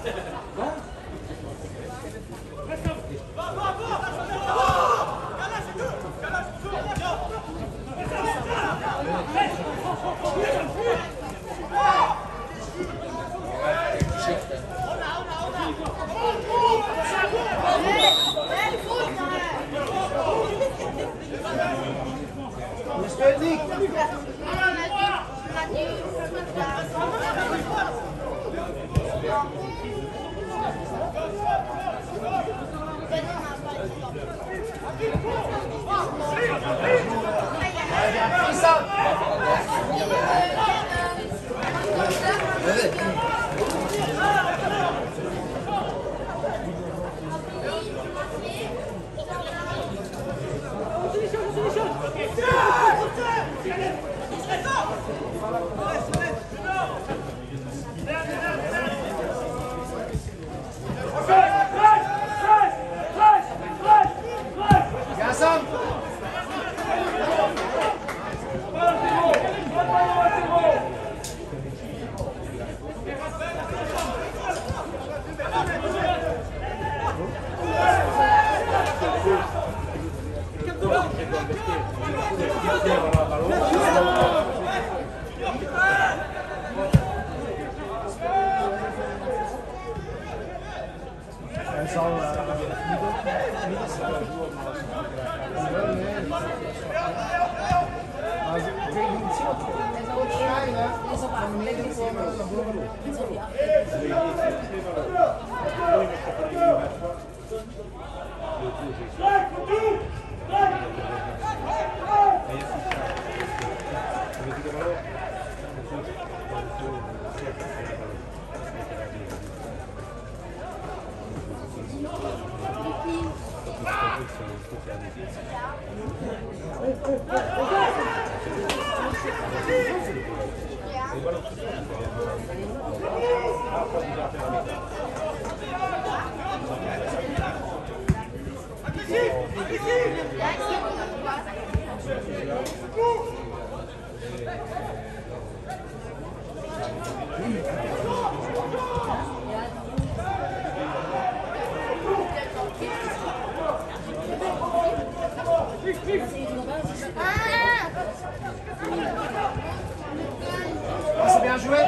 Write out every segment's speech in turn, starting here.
C'est bien joué.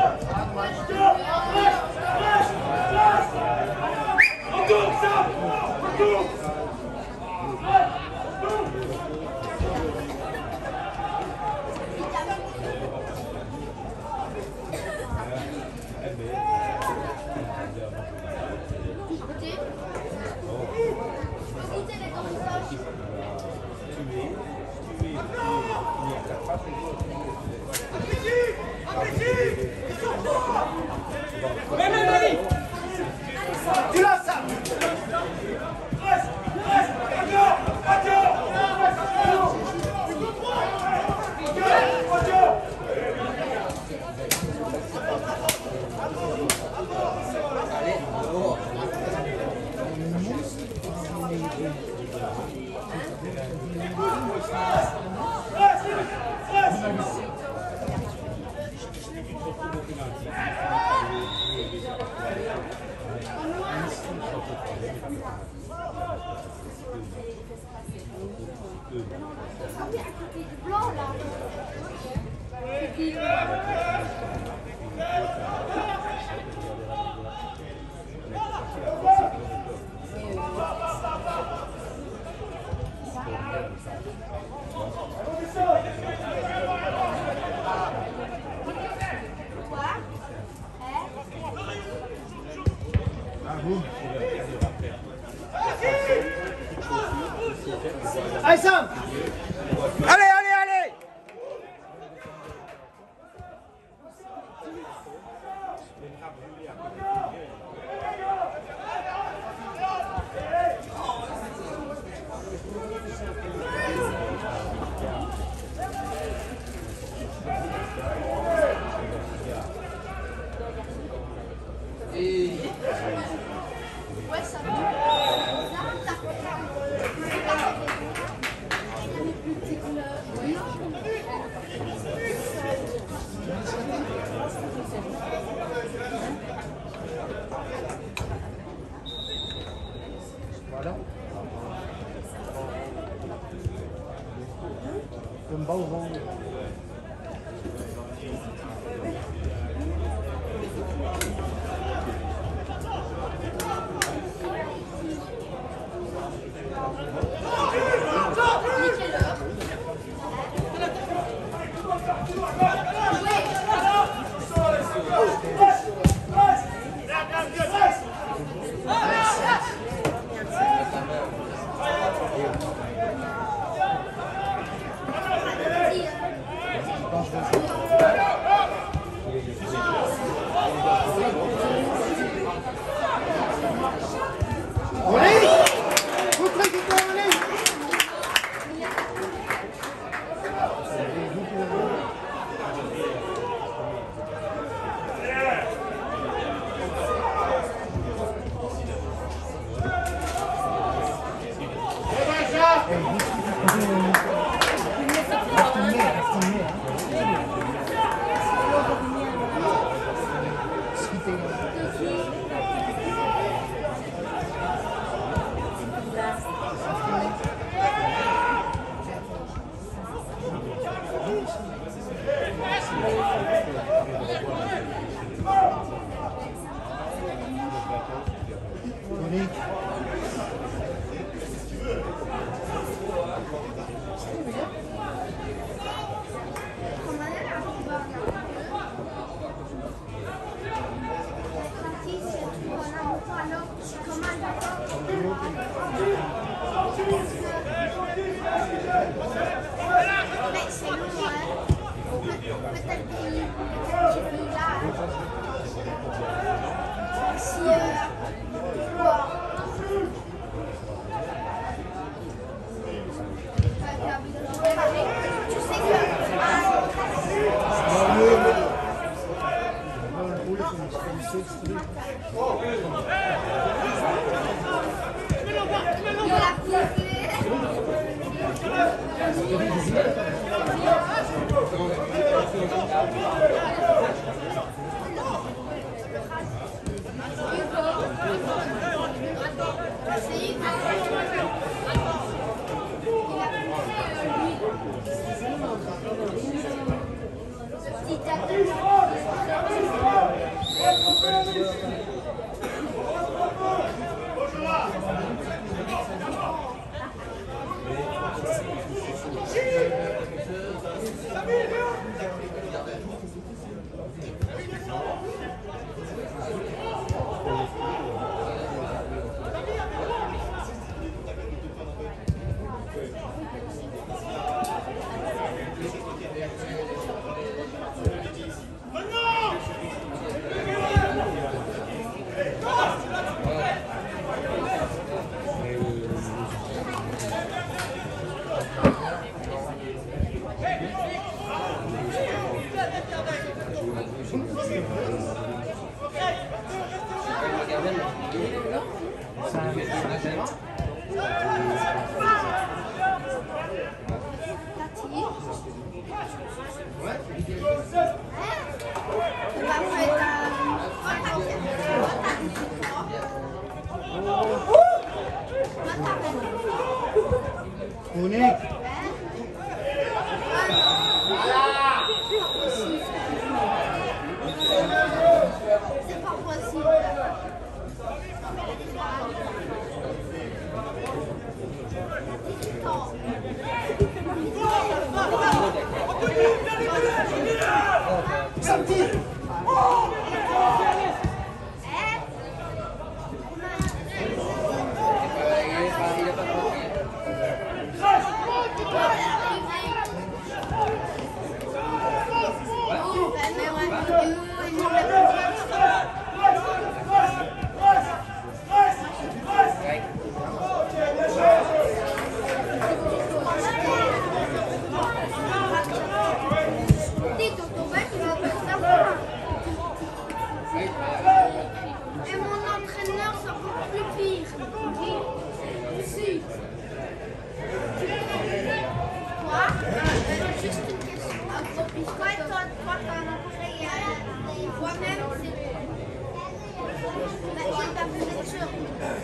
Tu l'as ça. Allez, Sam! Allez, allez, allez! Ouais, ça va. bas au vent.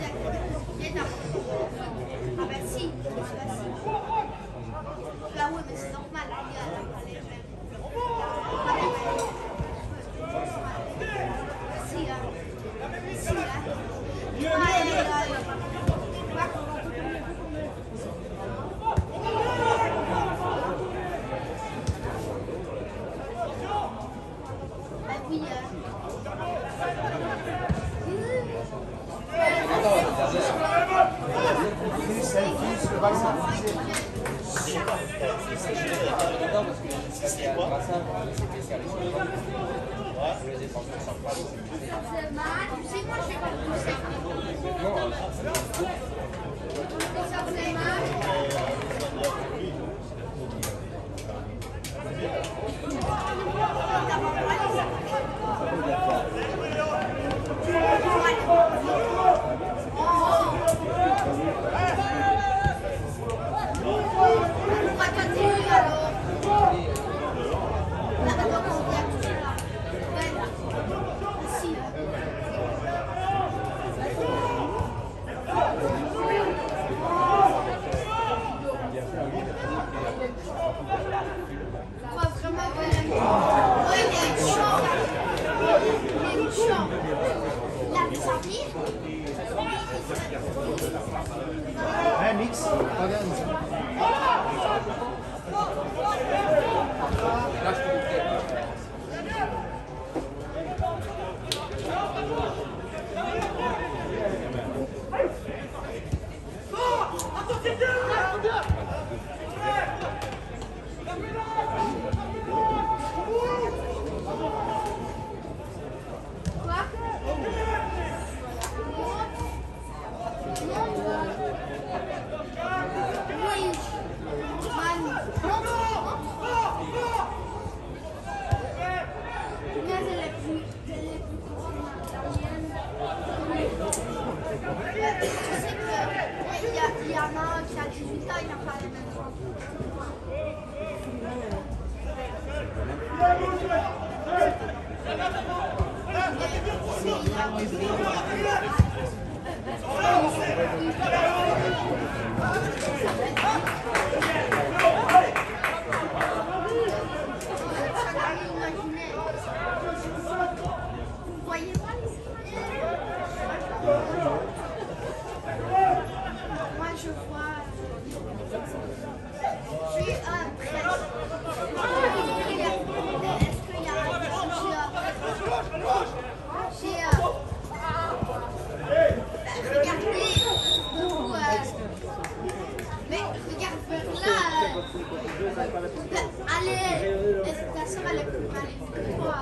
Là, ouais, mais c'est normal, la gueule, elle n'a pas les mêmes. Si, là. Si, là. Aïe, aïe, aïe. Bah oui, tu sais quoi, je vais pas le pousser. Ça faisait mal. Pourquoi toi t'es nul alors? Là, alors on vient tout là. Ben, si. Quoi, vraiment, ouais, il y a une chambre. Il y a une chambre. La sortie. Un mix. Regarde ça. Il y en a un qui a 18 ans, il n'a pas les mêmes jambes. Vous voyez pas les moi je vois. Je suis prête. Est-ce qu'il y a regardez, mais regarde vers là. Allez, ta soeur elle est plus mal que toi.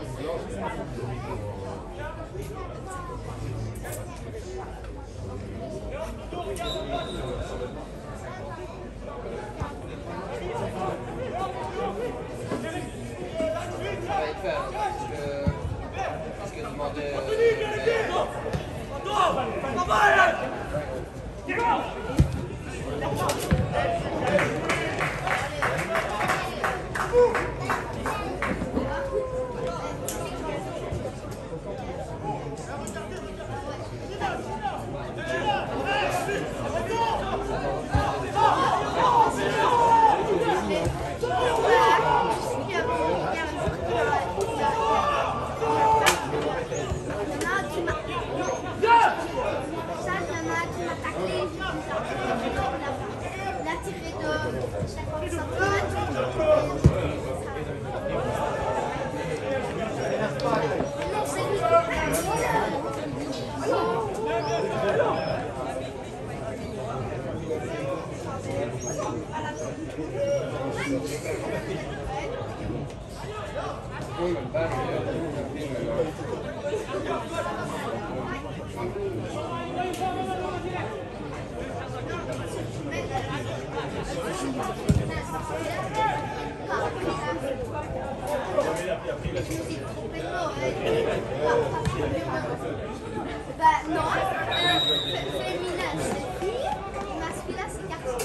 Bah non, féminin c'est fille, masculin c'est garçon.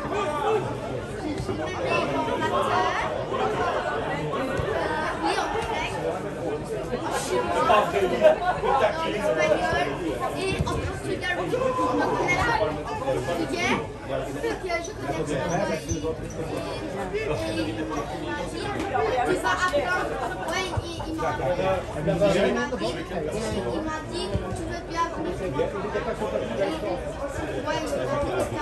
Oui, on peut espagnol et en Portugal aussi. Donc on est là, portugais, donc je connais un petit peu et il m'a dit, tu vas apprendre, ouais, il m'a dit, tu veux bien venir chez moi. Ouais, il m'a dit que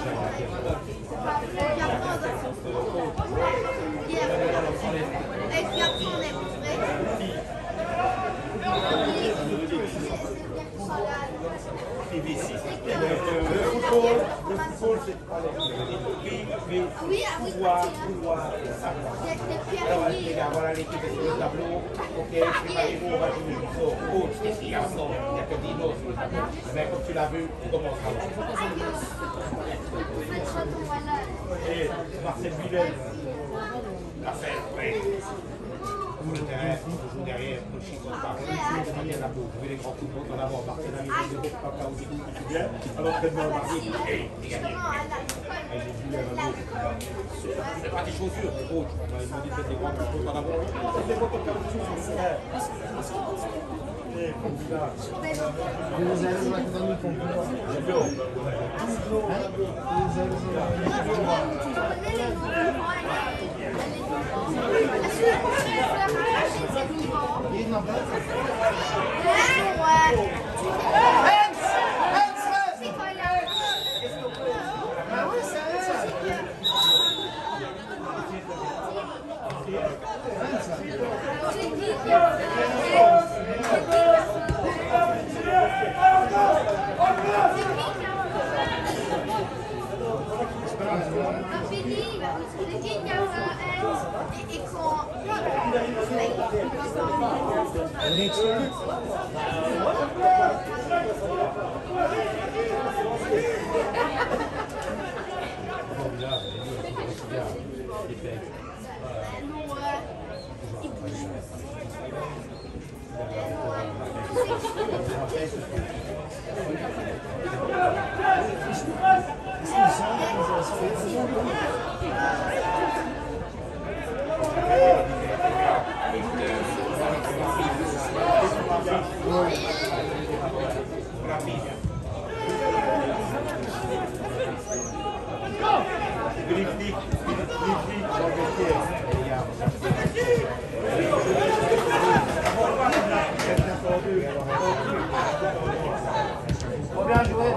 et puis après on est rentré. Le football, c'est pouvoir, alors, regarde, voilà l'équipe est sur le tableau. Ok, préparez-vous, on va jouer le jour. Coach, qu'est-ce qu'il y a encore? Il n'y a que Dino sur le tableau. Mais comme tu l'as vu, tu commences à et Marcel Villel. Marcel, oui. Le terrain, toujours derrière, le chiffre pas. Marcel Nabou, vous voyez les grands coups de en avant. Marcel Nabou, les gros papa au début, tu viens. Alors, très-bien, Marcel. Il n'est pas tes chaussures, le coach. Il m'a dit de mettre des grands coups en avant. C'est des grands coups sur le terrain. Bien joué.